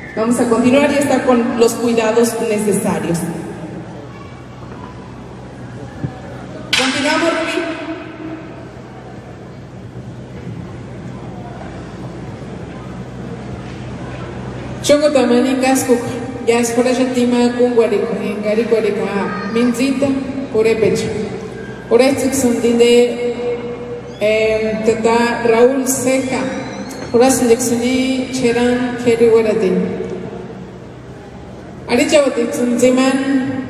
Vamos a continuar y está con los cuidados necesarios. Continuamos, Rubí. Choco tamani casco, ya es por esa tima con guarico, en garicuarica, minzita, por pecho. Por esto que son de tata Raúl Ceja, por la seleccioné Cheran Keriwaratin. Aricha Batixun Ziman,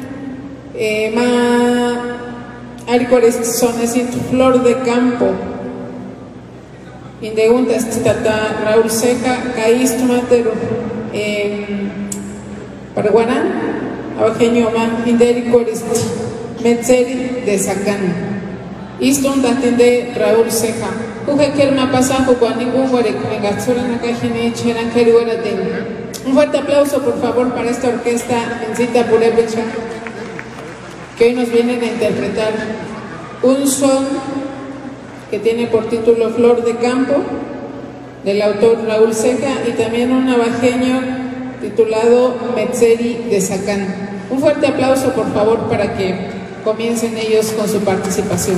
Aricuares son así, flor de campo. Indeguntas tata Raúl Ceja, Caísto Matero. Paraguaná, abajeño man, indericorist, metzeri de Sacán. Iston de Raúl Ceja. Cuja kelma pasajo con ningún guarec, vengatsura nakajine, cheran keriwaratin. Un fuerte aplauso, por favor, para esta orquesta Mencita Purépecha, que hoy nos vienen a interpretar un son que tiene por título Flor de Campo, del autor Raúl Ceja, y también un navajeño titulado Metzeri de Sacán. Un fuerte aplauso, por favor, para que comiencen ellos con su participación.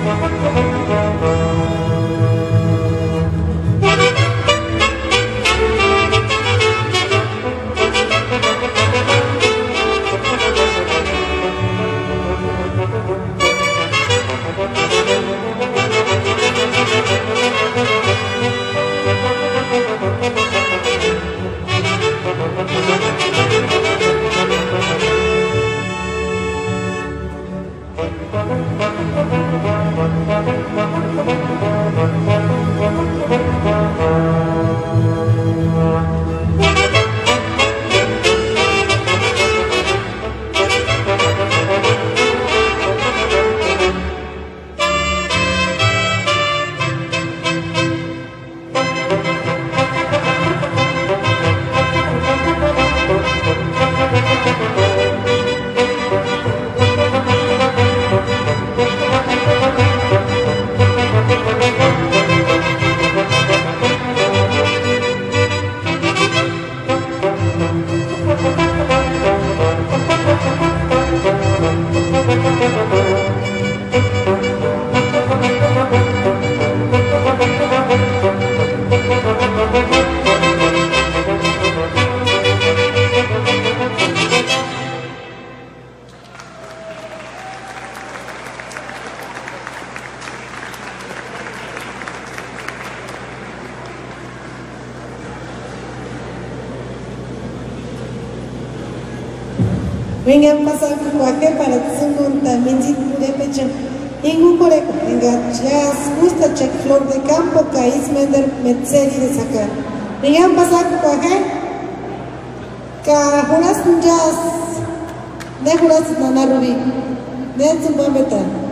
Vengan pasar cualquier para un también si puede pechar. Ningún coreco, venga, ya gusta check flor de campo, caís mender metzeri de sacar. Vengan pasar cualquier. Cajuras jazz, de juras nanarubi, de su mametan.